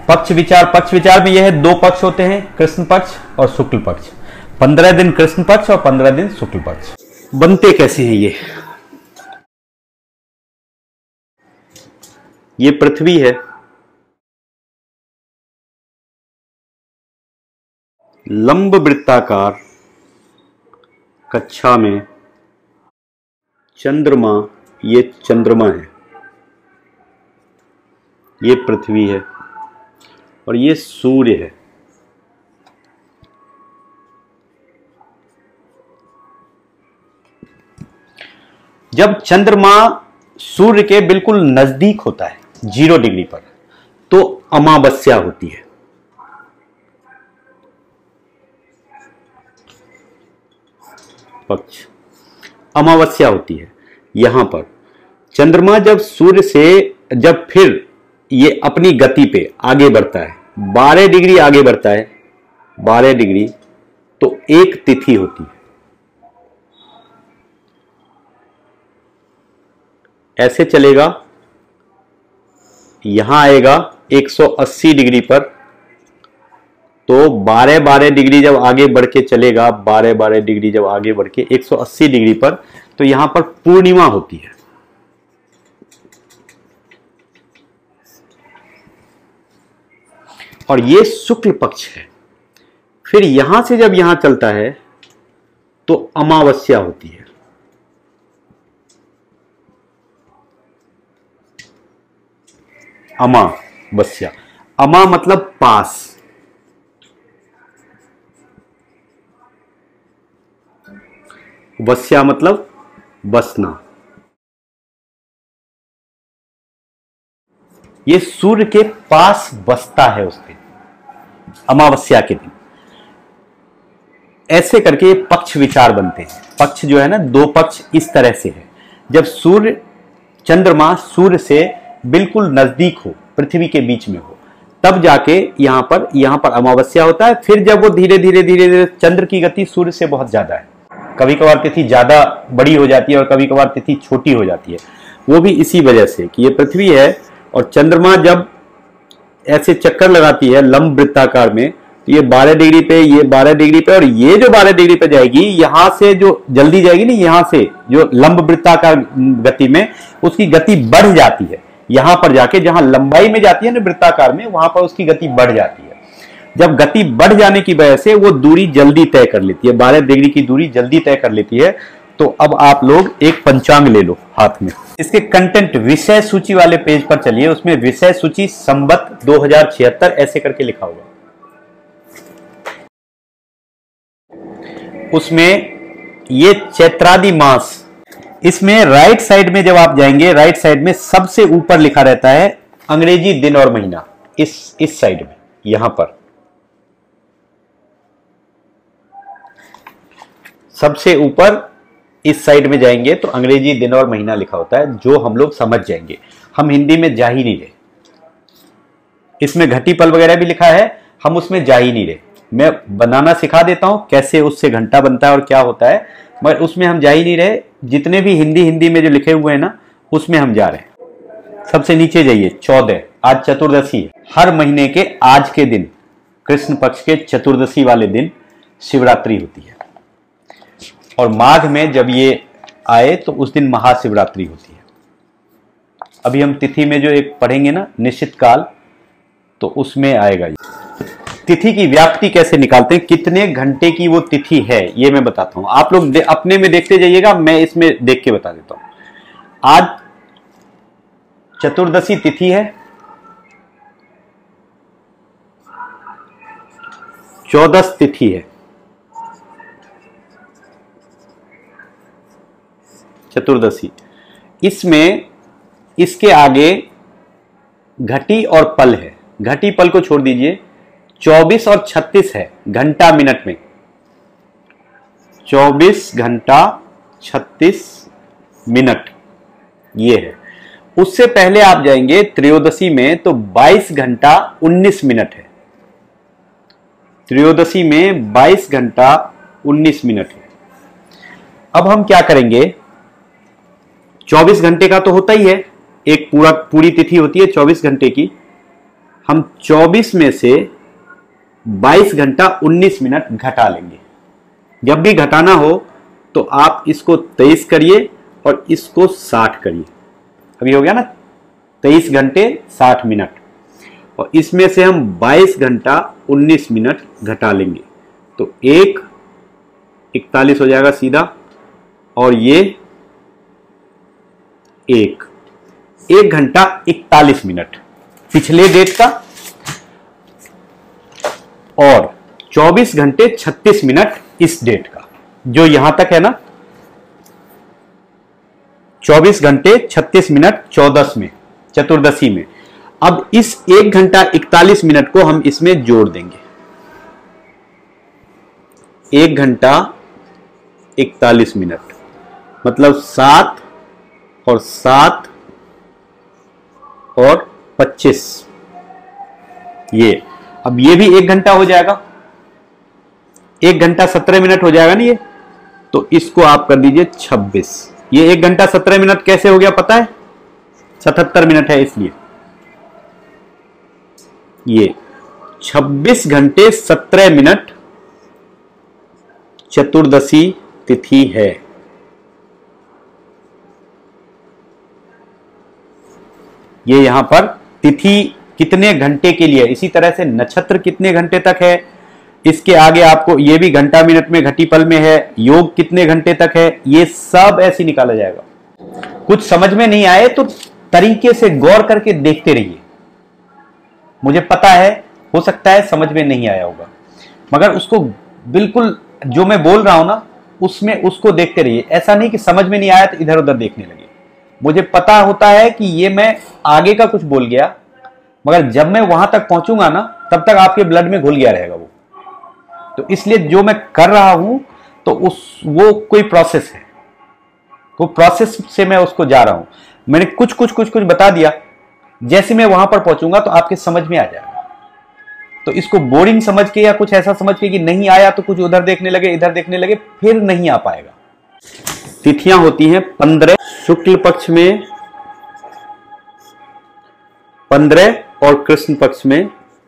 पक्ष विचार में यह है, दो पक्ष होते हैं, कृष्ण पक्ष और शुक्ल पक्ष। 15 दिन कृष्ण पक्ष और 15 दिन शुक्ल पक्ष। बनते कैसे हैं ये पृथ्वी है, लंब वृत्ताकार कक्षा में चंद्रमा, ये चंद्रमा है, ये पृथ्वी है और ये सूर्य है। जब चंद्रमा सूर्य के बिल्कुल नजदीक होता है 0 डिग्री पर, तो अमावस्या होती है। पक्ष अमावस्या होती है। यहां पर चंद्रमा जब सूर्य से जब फिर ये अपनी गति पे आगे बढ़ता है, 12 डिग्री आगे बढ़ता है, 12 डिग्री, तो एक तिथि होती है। ऐसे चलेगा, यहां आएगा 180 डिग्री पर, तो 12 डिग्री जब आगे बढ़ के चलेगा, 12 डिग्री जब आगे बढ़ के 180 डिग्री पर, तो यहां पर पूर्णिमा होती है। और ये शुक्ल पक्ष है। फिर यहां से जब यहां चलता है तो अमावस्या होती है। अमावस्या, अमा मतलब पास, वस्या मतलब बसना। ये सूर्य के पास बसता है उस दिन, अमावस्या के दिन। ऐसे करके पक्ष विचार बनते हैं। पक्ष जो है ना, दो पक्ष इस तरह से है। जब सूर्य, चंद्रमा सूर्य से बिल्कुल नजदीक हो, पृथ्वी के बीच में हो, तब जाके यहां पर अमावस्या होता है। फिर जब वो धीरे धीरे चंद्र की गति सूर्य से बहुत ज्यादा है, कभी कभार तिथि ज्यादा बड़ी हो जाती है और कभी कभार तिथि छोटी हो जाती है। वो भी इसी वजह से कि ये पृथ्वी है और चंद्रमा जब ऐसे चक्कर लगाती है लंब वृत्ताकार में, तो ये 12 डिग्री पे, ये 12 डिग्री पे, और ये जो 12 डिग्री पे जाएगी, यहां से जो जल्दी जाएगी ना, यहां से जो लंब वृत्ताकार गति में, उसकी गति बढ़ जाती है। यहां पर जाके जहां लंबाई में जाती है ना वृत्ताकार में, वहां पर उसकी गति बढ़ जाती है। जब गति बढ़ जाने की वजह से वो दूरी जल्दी तय कर लेती है, 12 डिग्री की दूरी जल्दी तय कर लेती है। तो अब आप लोग एक पंचांग ले लो हाथ में। इसके कंटेंट विषय सूची वाले पेज पर चलिए, उसमें विषय सूची संवत 2076 ऐसे करके लिखा होगा। उसमें ये चैत्रादि मास, इसमें राइट साइड में जब आप जाएंगे, राइट साइड में सबसे ऊपर लिखा रहता है अंग्रेजी दिन और महीना। इस साइड में, यहां पर सबसे ऊपर इस साइड में जाएंगे तो अंग्रेजी दिन और महीना लिखा होता है, जो हम लोग समझ जाएंगे। हम हिंदी में जा ही नहीं रहे। इसमें घटी पल वगैरह भी लिखा है, हम उसमें जा ही नहीं रहे। मैं बनाना सिखा देता हूं कैसे उससे घंटा बनता है और क्या होता है, मगर उसमें हम जा ही नहीं रहे। जितने भी हिंदी में जो लिखे हुए हैं ना, उसमें हम जा रहे हैं। सबसे नीचे जाइए, 14, आज चतुर्दशी है। हर महीने के आज के दिन, कृष्ण पक्ष के चतुर्दशी वाले दिन शिवरात्रि होती है। और माघ में जब ये आए तो उस दिन महाशिवरात्रि होती है। अभी हम तिथि में जो एक पढ़ेंगे ना, निश्चित काल, तो उसमें आएगा ये। तिथि की व्याप्ति कैसे निकालते हैं, कितने घंटे की वो तिथि है, ये मैं बताता हूं। आप लोग अपने में देखते जाइएगा, मैं इसमें देख के बता देता हूं। आज चतुर्दशी तिथि है, 14 तिथि है, चतुर्दशी। इसमें इसके आगे घटी और पल है। घटी पल को छोड़ दीजिए, 24 और 36 है घंटा मिनट में। 24 घंटा 36 मिनट ये है। उससे पहले आप जाएंगे त्रयोदशी में, तो 22 घंटा 19 मिनट है। त्रयोदशी में 22 घंटा 19 मिनट है। अब हम क्या करेंगे, 24 घंटे का तो होता ही है, एक पूरी तिथि होती है 24 घंटे की। हम 24 में से 22 घंटा 19 मिनट घटा लेंगे। जब भी घटाना हो तो आप इसको 23 करिए और इसको 60 करिए। अभी हो गया ना 23 घंटे 60 मिनट, और इसमें से हम 22 घंटा 19 मिनट घटा लेंगे तो 41 हो जाएगा सीधा, और ये 1 घंटा 41 मिनट पिछले डेट का, और 24 घंटे 36 मिनट इस डेट का, जो यहां तक है ना 24 घंटे 36 मिनट 14 में, चतुर्दशी में। अब इस 1 घंटा 41 मिनट को हम इसमें जोड़ देंगे। 1 घंटा 41 मिनट मतलब 7 और 7 और 25, ये अब ये भी 1 घंटा हो जाएगा, 1 घंटा 17 मिनट हो जाएगा ना ये, तो इसको आप कर दीजिए 26। ये 1 घंटा 17 मिनट कैसे हो गया पता है? 77 मिनट है, इसलिए ये 26 घंटे 17 मिनट चतुर्दशी तिथि है। ये यहां पर तिथि कितने घंटे के लिए, इसी तरह से नक्षत्र कितने घंटे तक है, इसके आगे आपको ये भी घंटा मिनट में घटी पल में है, योग कितने घंटे तक है, ये सब ऐसे निकाला जाएगा। कुछ समझ में नहीं आए तो तरीके से गौर करके देखते रहिए। मुझे पता है हो सकता है समझ में नहीं आया होगा, मगर उसको बिल्कुल जो मैं बोल रहा हूं ना उसमें उसको देखते रहिए। ऐसा नहीं कि समझ में नहीं आया तो इधर उधर देखने लगे। मुझे पता होता है कि ये मैं आगे का कुछ बोल गया, मगर जब मैं वहां तक पहुंचूंगा ना तब तक आपके ब्लड में घुल गया रहेगा वो। तो इसलिए जो मैं कर रहा हूं तो वो कोई प्रोसेस है, वो प्रोसेस से मैं उसको जा रहा हूं। मैंने कुछ बता दिया, जैसे मैं वहां पर पहुंचूंगा तो आपके समझ में आ जाएगा। तो इसको बोरिंग समझ के या कुछ ऐसा समझ के कि नहीं आया तो कुछ उधर देखने लगे इधर देखने लगे, फिर नहीं आ पाएगा। तिथियां होती हैं 15 शुक्ल पक्ष में, 15 और कृष्ण पक्ष में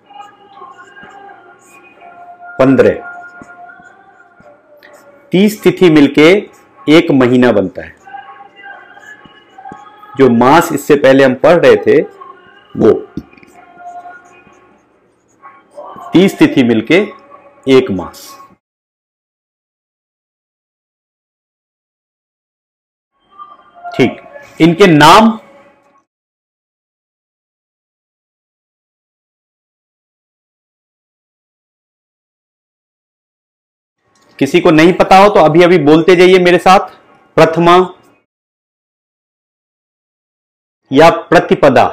15। 30 तिथि मिलके एक महीना बनता है। जो मास इससे पहले हम पढ़ रहे थे वो 30 तिथि मिलके एक मास। ठीक, इनके नाम किसी को नहीं पता हो तो अभी अभी बोलते जाइए मेरे साथ। प्रथमा या प्रतिपदा,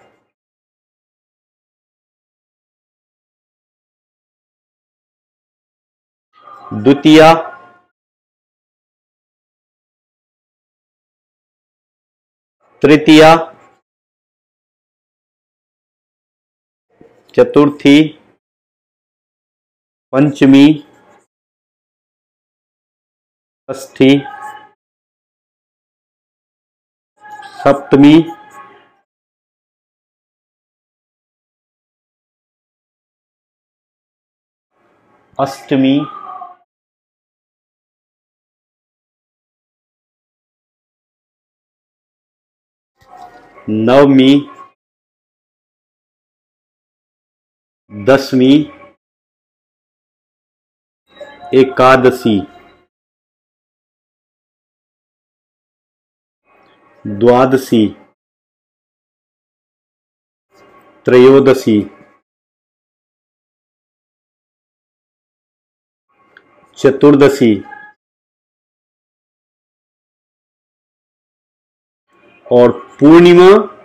द्वितीया, तृतीया, चतुर्थी, पंचमी, षष्ठी, सप्तमी, अष्टमी, नवमी, दसवीं, एकादशी, द्वादशी, त्रयोदशी, चतुर्दशी और पूर्णिमा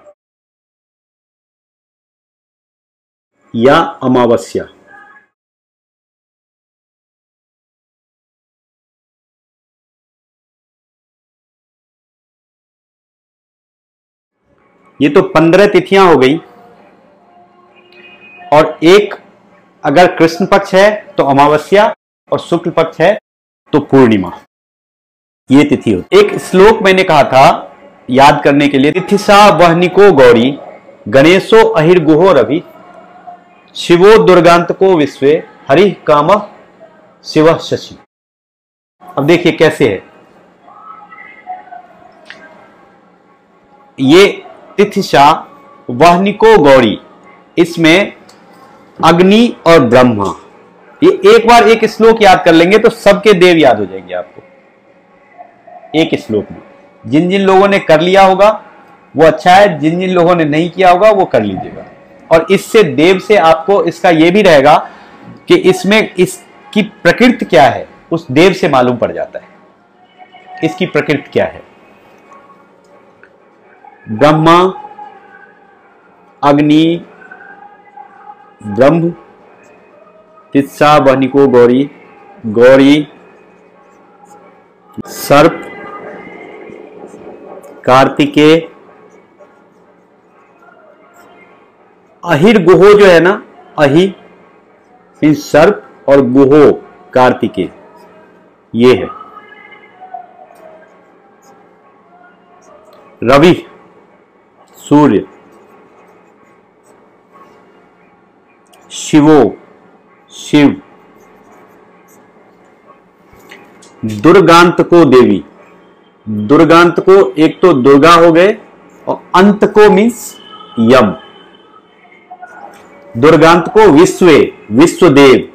या अमावस्या। ये तो 15 तिथियां हो गई, और एक अगर कृष्ण पक्ष है तो अमावस्या और शुक्ल पक्ष है तो पूर्णिमा, ये तिथि होती। एक श्लोक मैंने कहा था याद करने के लिए, तिथिसा वहनिको गौरी गणेशो अहिर्गुहो रवि शिवो दुर्गांतको विश्वे हरि कामः शिवः शशि। अब देखिए कैसे है ये तिथिशा वहनिको गौरी, इसमें अग्नि और ब्रह्मा। ये एक बार एक श्लोक याद कर लेंगे तो सबके देव याद हो जाएंगे आपको एक श्लोक में। जिन जिन लोगों ने कर लिया होगा वो अच्छा है, जिन जिन लोगों ने नहीं किया होगा वो कर लीजिएगा। और इससे देव से आपको इसका ये भी रहेगा कि इसमें इसकी प्रकृति क्या है उस देव से मालूम पड़ जाता है इसकी प्रकृति क्या है। ब्रह्मा, अग्नि, ब्रह्म, तिस्सा वहनिको गौरी, गौरी, सर्प, कार्तिकेय, अहिर गुहो जो है ना, अहि मीन्स सर्प और गुहो कार्तिकेय, ये है। रवि सूर्य, शिवो शिव, दुर्गांत को देवी। दुर्गांत को एक तो दुर्गा हो गए और अंत को मीन्स यम। दुर्गांत को विश्वे विश्वदेव।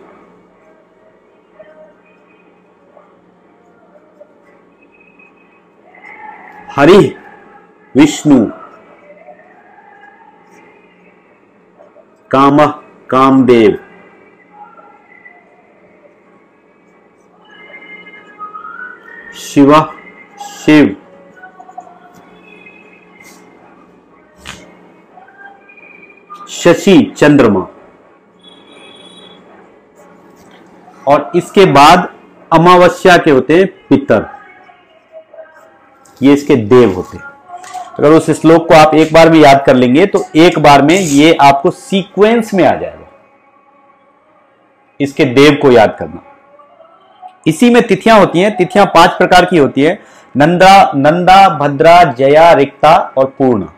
हरि विष्णु, कामः कामदेव, शिवः शिव, शशि चंद्रमा। और इसके बाद अमावस्या के होते हैं पितर, ये इसके देव होते हैं। अगर उस श्लोक को आप एक बार भी याद कर लेंगे तो एक बार में ये आपको सीक्वेंस में आ जाएगा इसके देव को याद करना। इसी में तिथियां होती हैं। तिथियां 5 प्रकार की होती है, नंदा, भद्रा, जया, रिक्ता और पूर्णा।